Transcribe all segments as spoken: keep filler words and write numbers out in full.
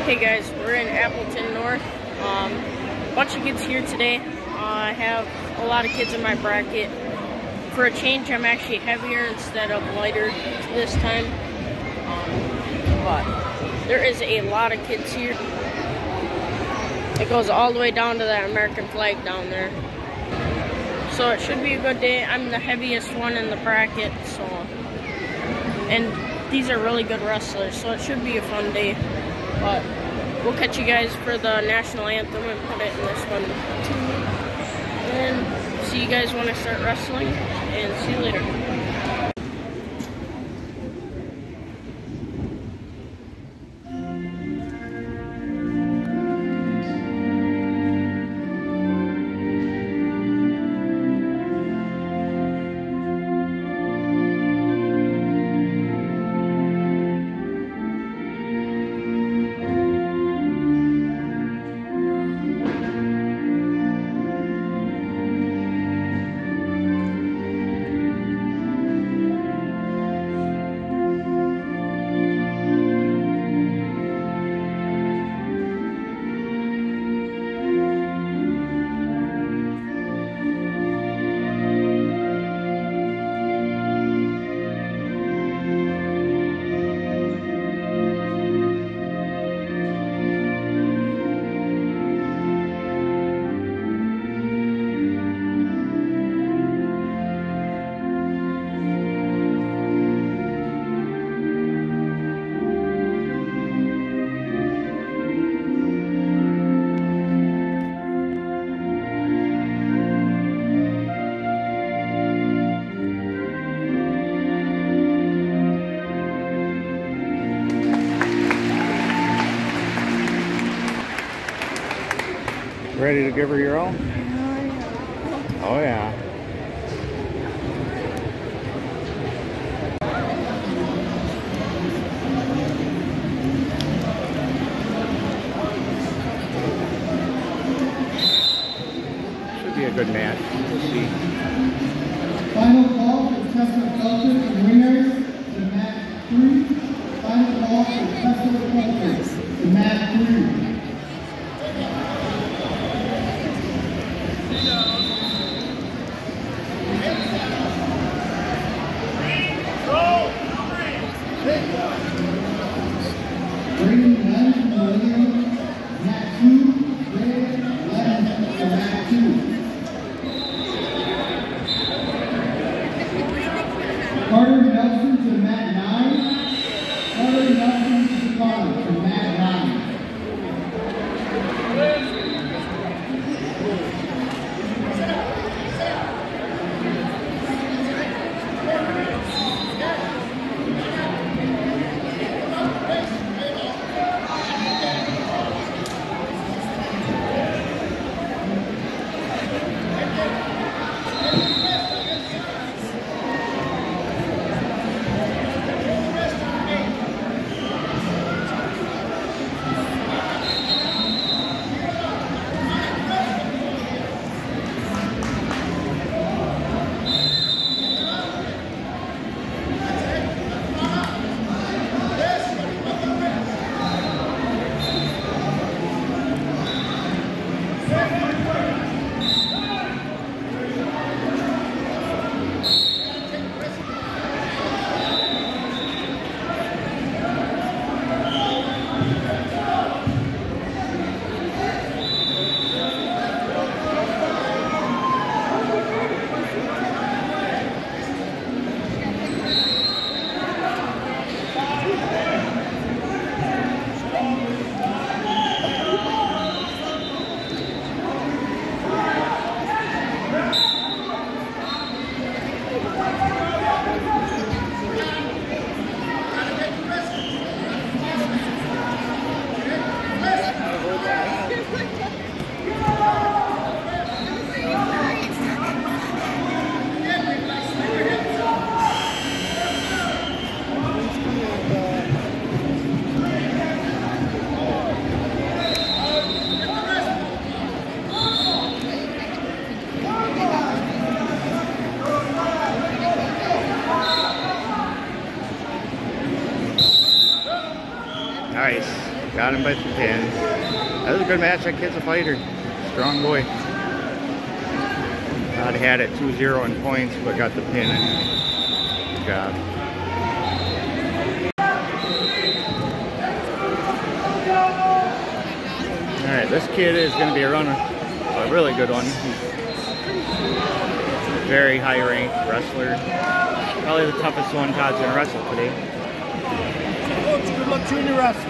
Hey guys, we're in Appleton North. Um, a bunch of kids here today. Uh, I have a lot of kids in my bracket. For a change, I'm actually heavier instead of lighter this time. Um, but there is a lot of kids here. It goes all the way down to that American flag down there. So it should be a good day. I'm the heaviest one in the bracket, so and these are really good wrestlers, so it should be a fun day. But we'll catch you guys for the national anthem and put it in this one too. And see you guys when I start wrestling, and see you later. Ready to give her your own? Oh yeah. Should be a good match. We'll see. Final call for Tesla Culture and winners to match three. Final call for Tesla Culture to match three. Bringing none from the living mat two, red, eleven for mat two. Carter Nelson to mat nine. Carter Nelson to Carter from mat nine. Nice. Got him by the pin. That was a good match. That kid's a fighter. Strong boy. I'd had it two zero in points, but got the pin in. Good job. Alright, this kid is going to be a runner. A really good one. He's very high ranked wrestler. Probably the toughest one Todd's going to wrestle today. Good luck junior wrestler.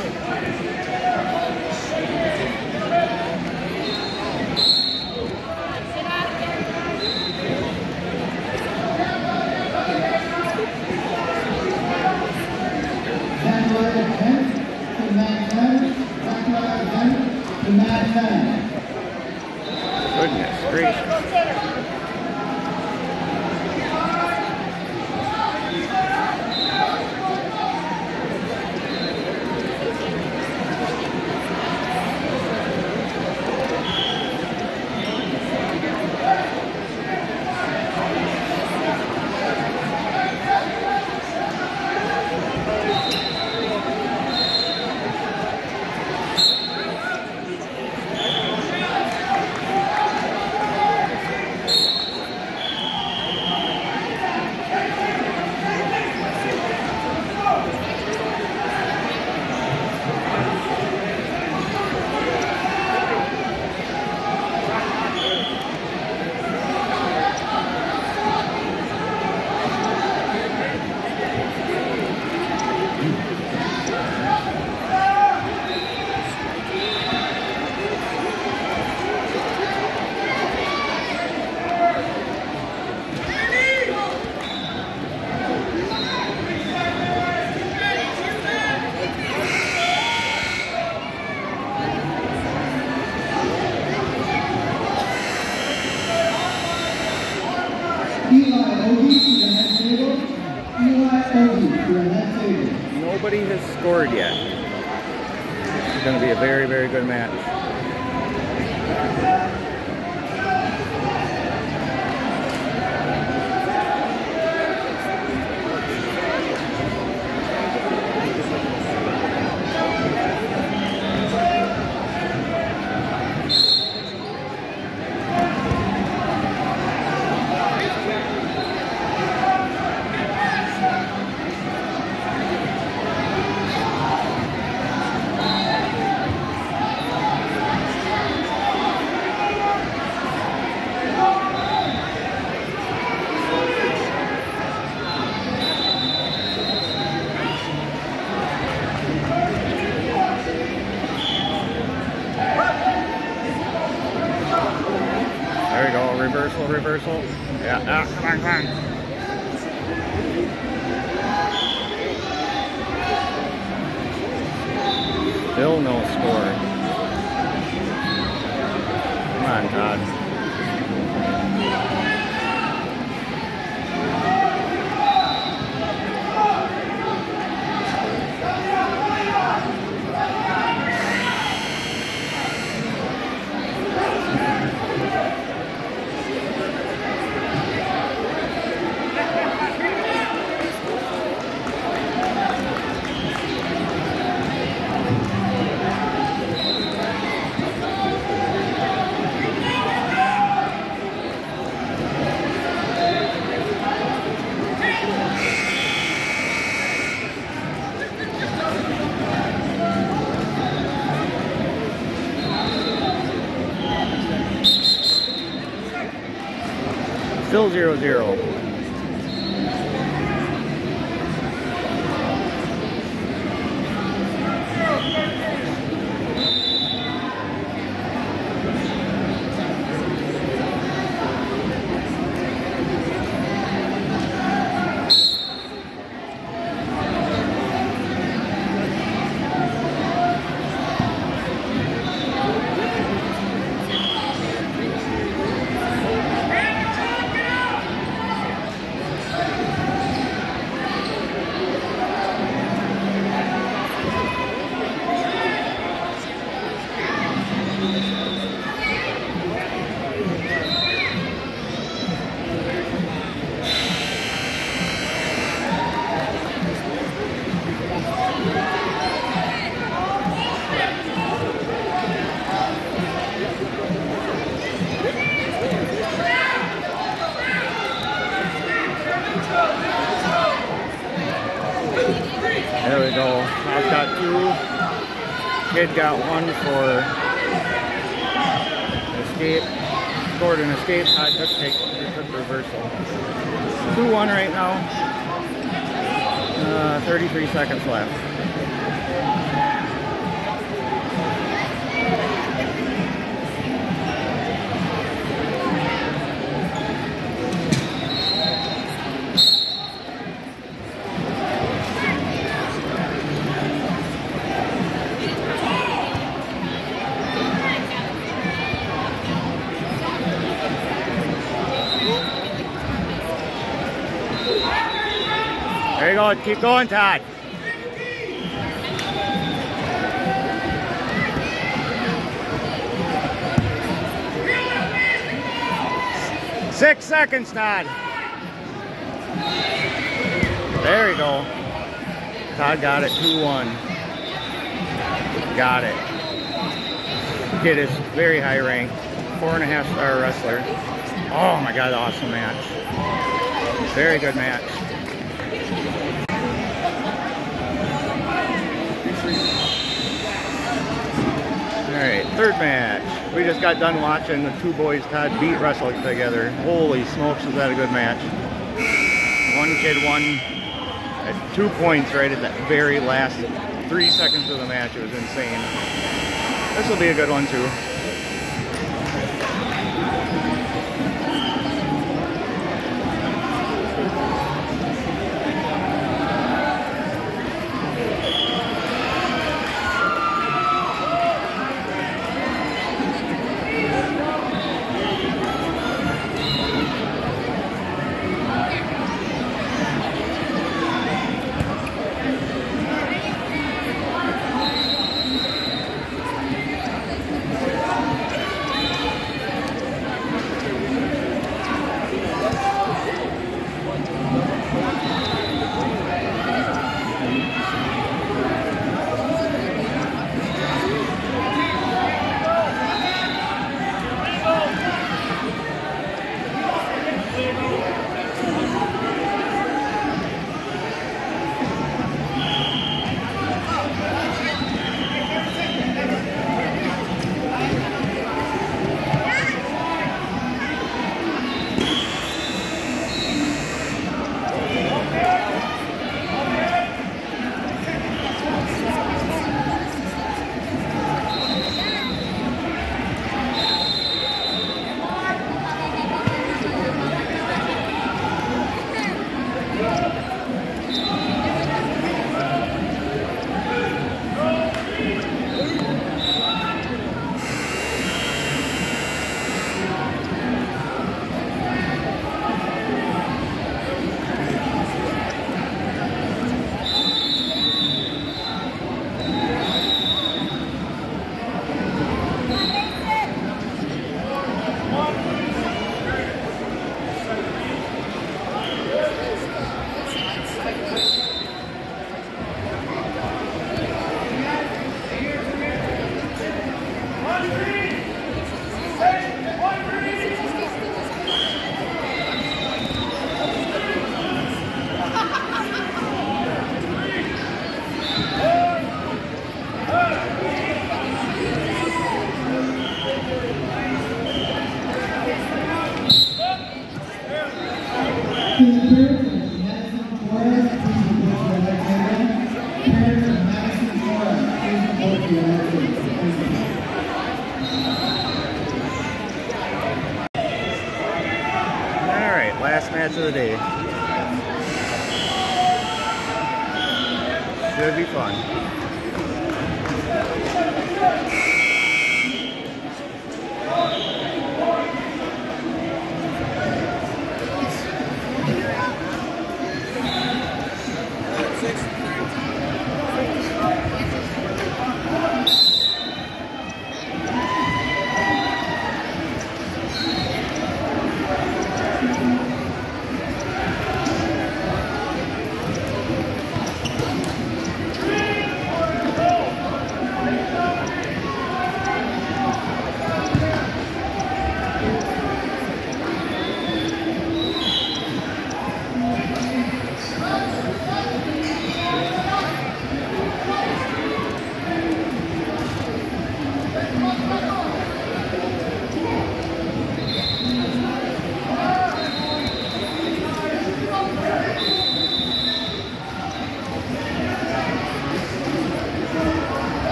Goodness gracious. Nobody has scored yet. It's going to be a very, very good match. There we go, reversal, reversal. Yeah, ah, come on, come on. Still no score. Come on, Todd. Still zero zero. got two. Kid got one for escape. Scored an escape. Todd took, take, took reversal. two one right now. Uh, thirty-three seconds left. There you go. Keep going, Todd. Six seconds, Todd. There you go. Todd got it, two one. Got it. Kid is very high ranked. Four and a half star wrestler. Oh my God, awesome match. Very good match. Alright, third match. We just got done watching the two boys Todd beat wrestle together. Holy smokes, was that a good match. One kid won at two points right at the very last three seconds of the match. It was insane. This will be a good one too. Last match of the day. Should be fun.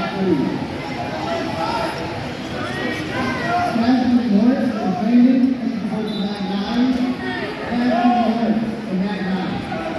three. Appleton North and Brandon, coach mat nine. Appleton North and mat nine.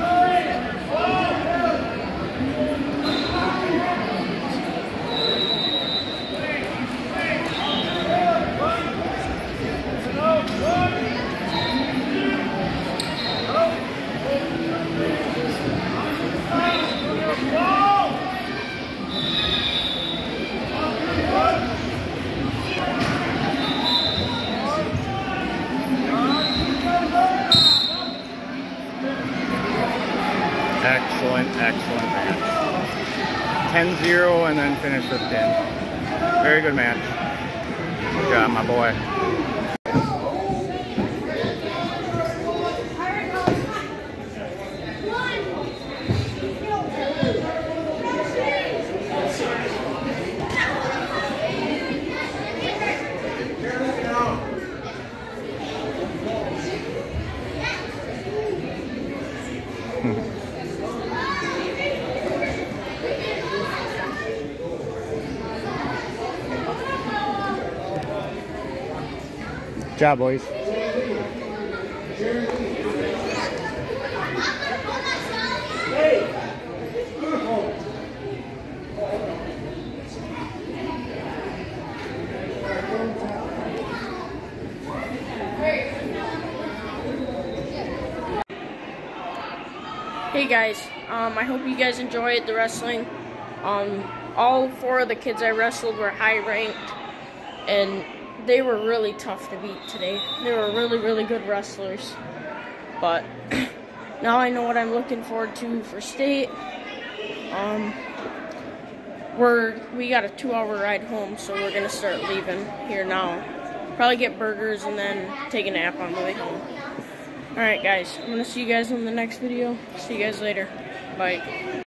Excellent, excellent match. ten zero and then finish with ten. Very good match. Good job, my boy. Good job, boys. Hey guys, um, I hope you guys enjoyed the wrestling. Um, all four of the kids I wrestled were high ranked, and they were really tough to beat today. They were really, really good wrestlers. But now I know what I'm looking forward to for state. Um, we're we got a two-hour ride home, so we're gonna start leaving here now. Probably get burgers and then take a nap on the way home. Alright guys, I'm going to see you guys in the next video. See you guys later. Bye.